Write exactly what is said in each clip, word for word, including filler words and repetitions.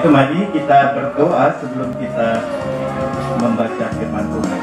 Mari kita berdoa sebelum kita membaca firman Tuhan.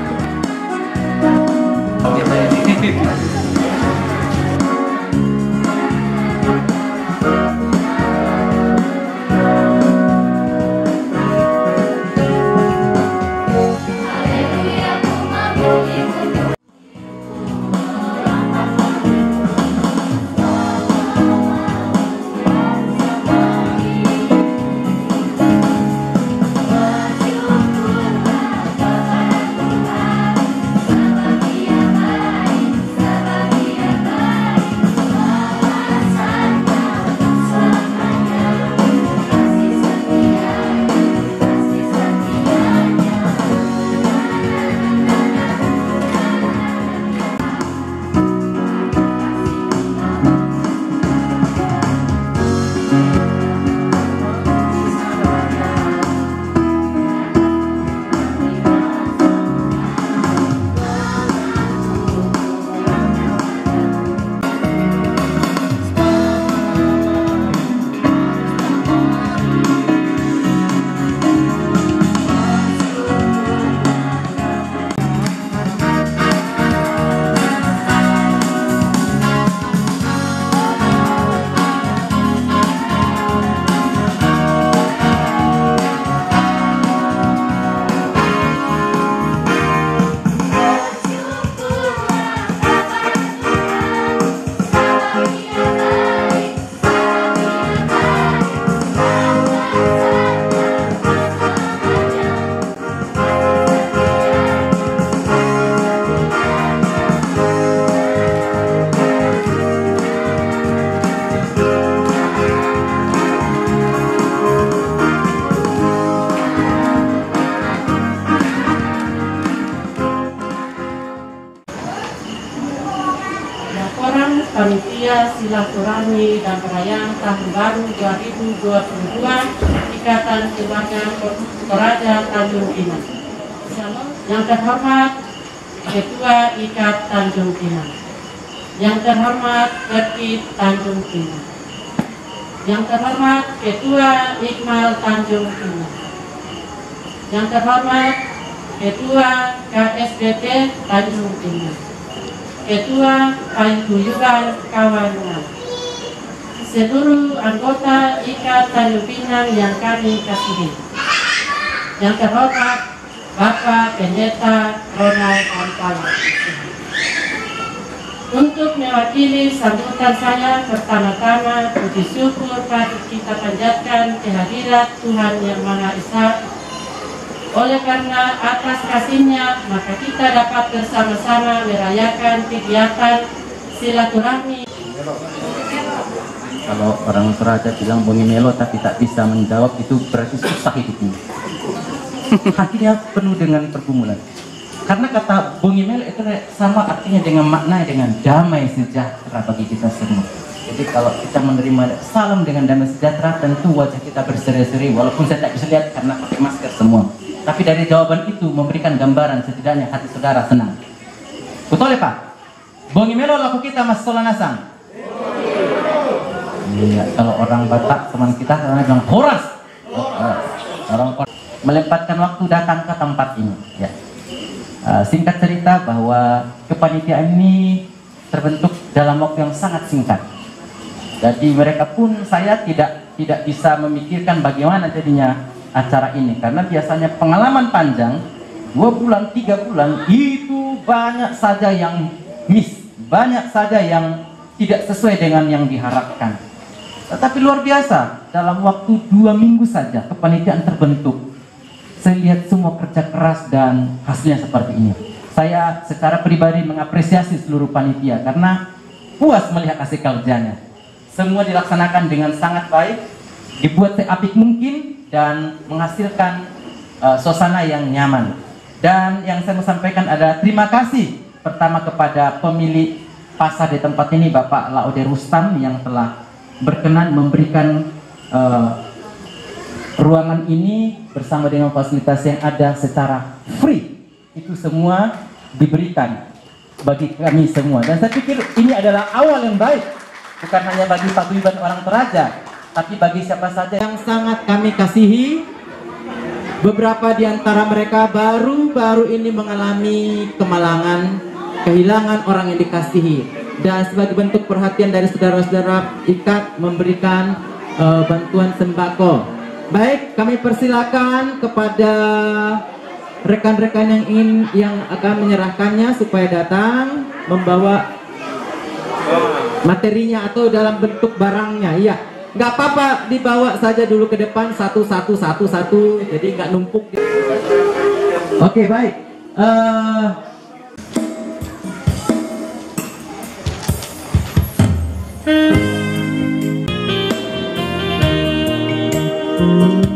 Panitia Silaturahmi dan Perayaan Tahun Baru dua ribu dua puluh dua Ikatan Keluarga Toraja Tanjung Pinang. Yang terhormat Ketua Ikat Tanjung Pinang, yang terhormat Ketua Tanjung Pinang, yang terhormat Ketua Iqmal Tanjung Pinang, yang terhormat Ketua K S B T Tanjung Pinang, Ketua Paguyuban Kawanan, seluruh anggota Ikat Tanjung Pinang yang kami kasihi, yang terhormat Bapak Pendeta Ronald Ampala. Untuk mewakili sambutan saya, pertama-tama puji syukur patut kita panjatkan kehadirat Tuhan Yang Maha Esa. Oleh karena atas kasih-Nya, maka kita dapat bersama-sama merayakan kegiatan silaturahmi. Kalau orang Toraja bilang bongi melo tapi tak bisa menjawab, itu berarti susah hidupnya. Hatinya penuh dengan pergumulan. Karena kata bongi melo itu sama artinya dengan makna dengan damai sejahtera bagi kita semua. Jadi kalau kita menerima salam dengan damai sejahtera, tentu wajah kita berseri-seri, walaupun saya tak bisa lihat karena pakai masker semua. Tapi dari jawaban itu memberikan gambaran setidaknya hati saudara senang. Betul ya Pak? Bongi melo laku kita mas solanasang. Iya, kalau orang Batak teman kita karena bilang horas. Orang melempatkan waktu datang ke tempat ini. Ya. Uh, singkat cerita bahwa kepanitiaan ini terbentuk dalam waktu yang sangat singkat. Jadi mereka pun saya tidak tidak bisa memikirkan bagaimana jadinya acara ini, karena biasanya pengalaman panjang dua bulan tiga bulan itu banyak saja yang miss, banyak saja yang tidak sesuai dengan yang diharapkan. Tetapi luar biasa, dalam waktu dua minggu saja kepanitiaan terbentuk. Saya lihat semua kerja keras dan hasilnya seperti ini. Saya secara pribadi mengapresiasi seluruh panitia karena puas melihat hasil kerjanya. Semua dilaksanakan dengan sangat baik, dibuat seapik mungkin dan menghasilkan uh, suasana yang nyaman. Dan yang saya mau sampaikan adalah terima kasih pertama kepada pemilik pasar di tempat ini, Bapak Laude Rustam, yang telah berkenan memberikan uh, ruangan ini bersama dengan fasilitas yang ada secara free. Itu semua diberikan bagi kami semua. Dan saya pikir ini adalah awal yang baik, bukan hanya bagi paguyuban orang Toraja, tapi bagi siapa saja yang sangat kami kasihi, beberapa di antara mereka baru-baru ini mengalami kemalangan, kehilangan orang yang dikasihi. Dan sebagai bentuk perhatian dari saudara-saudara I K A T memberikan uh, bantuan sembako. Baik, kami persilakan kepada rekan-rekan yang ingin yang akan menyerahkannya supaya datang membawa materinya atau dalam bentuk barangnya. Iya, nggak apa-apa, dibawa saja dulu ke depan satu satu satu satu, jadi nggak numpuk. Oke, baik. Uh...